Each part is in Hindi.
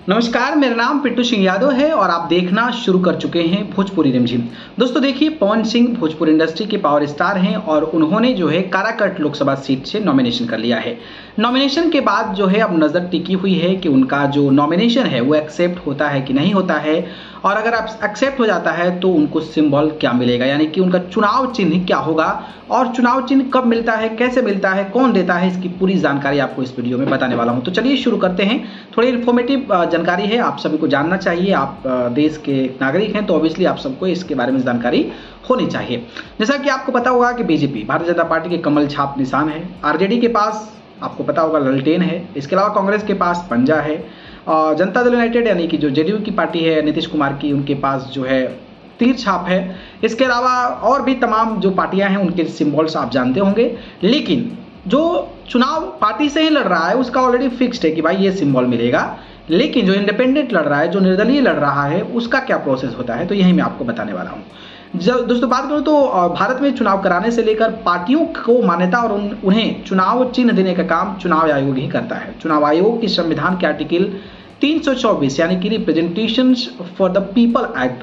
नमस्कार, मेरा नाम पिट्टू सिंह यादव है और आप देखना शुरू कर चुके हैं भोजपुरी रिमझिम। दोस्तों देखिए, पवन सिंह भोजपुरी इंडस्ट्री के पावर स्टार हैं और उन्होंने जो है काराकट लोकसभा सीट से नॉमिनेशन कर लिया है। नॉमिनेशन के बाद जो है अब नज़र टिकी हुई है कि उनका जो नॉमिनेशन है वो एक्सेप्ट होता है कि नहीं होता है, और अगर आप एक्सेप्ट हो जाता है तो उनको सिंबल क्या मिलेगा, यानी कि उनका चुनाव चिन्ह क्या होगा और चुनाव चिन्ह कब मिलता है, कैसे मिलता है, कौन देता है, इसकी पूरी जानकारी आपको इस वीडियो में बताने वाला हूं। तो चलिए शुरू करते हैं। थोड़ी इन्फॉर्मेटिव जानकारी है, आप सभी को जानना चाहिए। आप देश के नागरिक हैं तो ऑब्वियसली आप सबको इसके बारे में जानकारी होनी चाहिए। जैसा कि आपको पता होगा कि बीजेपी भारतीय जनता पार्टी के कमल छाप निशान है, आरजेडी के पास आपको पता होगा ललटेन है, इसके अलावा कांग्रेस के पास पंजा है, और जनता दल यूनाइटेड यानी कि जो जेडीयू की पार्टी है नीतीश कुमार की, उनके पास जो है तीर छाप है। इसके अलावा और भी तमाम जो पार्टियां हैं उनके सिंबल्स आप जानते होंगे, लेकिन जो चुनाव पार्टी से ही लड़ रहा है उसका ऑलरेडी फिक्स्ड है कि भाई ये सिंबल मिलेगा, लेकिन जो इंडिपेंडेंट लड़ रहा है, जो निर्दलीय लड़ रहा है, उसका क्या प्रोसेस होता है तो यही मैं आपको बताने वाला हूँ। जब दोस्तों बात करूं तो भारत में चुनाव कराने से लेकर पार्टियों को मान्यता और उन्हें चुनाव चिन्ह देने का काम चुनाव आयोग ही करता है। चुनाव आयोग की संविधान के आर्टिकल 324 यानी कि representations for the people act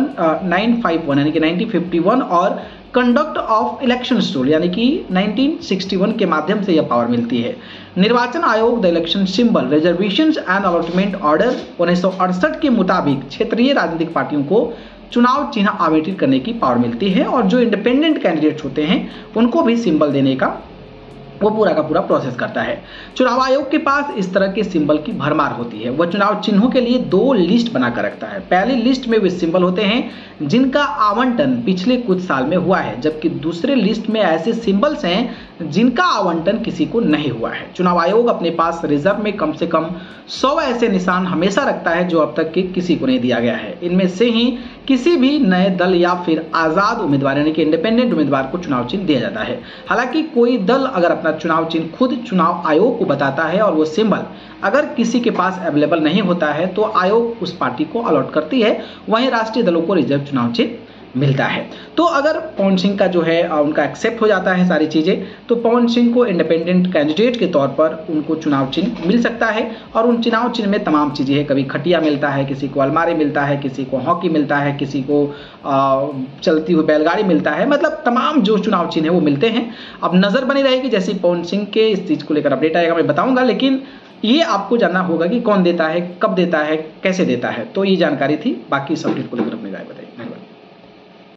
1951 यानी कि 1951 और कंडक्ट ऑफ इलेक्शन रूल यानी कि 1961 के माध्यम से यह पावर मिलती है। निर्वाचन आयोग the election symbol reservations and allotment order 1968 के मुताबिक क्षेत्रीय राजनीतिक पार्टियों को चुनाव चिन्ह आवंटित करने की पावर मिलती है, और जो इंडिपेंडेंट कैंडिडेट्स होते हैं उनको भी सिंबल देने का वो पूरा का पूरा प्रोसेस करता है। चुनाव आयोग के पास इस तरह के सिंबल की भरमार होती है। वह चुनाव चिन्हों के लिए 2 लिस्ट बनाकर रखता है। पहली लिस्ट में वे सिंबल होते हैं जिनका आवंटन पिछले कुछ साल में हुआ है, जबकि दूसरे लिस्ट में ऐसे सिंबल्स हैं जिनका आवंटन किसी को नहीं हुआ है। चुनाव आयोग अपने पास रिजर्व में कम से कम 100 ऐसे निशान हमेशा रखता है जो अब तक के किसी को नहीं दिया गया है। इनमें से ही किसी भी नए दल या फिर आज़ाद उम्मीदवार यानी कि इंडिपेंडेंट उम्मीदवार को चुनाव चिन्ह दिया जाता है। हालांकि कोई दल अगर अपना चुनाव चिन्ह खुद चुनाव आयोग को बताता है और वो सिंबल अगर किसी के पास अवेलेबल नहीं होता है तो आयोग उस पार्टी को अलॉट करती है, वहीं राष्ट्रीय दलों को रिजर्व चुनाव चिन्ह मिलता है। तो अगर पवन सिंह का जो है उनका एक्सेप्ट हो जाता है सारी चीज़ें, तो पवन सिंह को इंडिपेंडेंट कैंडिडेट के तौर पर उनको चुनाव चिन्ह मिल सकता है, और उन चुनाव चिन्ह में तमाम चीज़ें हैं। कभी खटिया मिलता है, किसी को अलमारी मिलता है, किसी को हॉकी मिलता है, किसी को चलती हुई बैलगाड़ी मिलता है, मतलब तमाम जो चुनाव चिन्ह है वो मिलते हैं। अब नज़र बनी रहेगी, जैसे पवन सिंह के इस चीज़ को लेकर अपडेट आएगा मैं बताऊँगा, लेकिन ये आपको जानना होगा कि कौन देता है, कब देता है, कैसे देता है। तो ये जानकारी थी, बाकी सब अपडेट को लेकर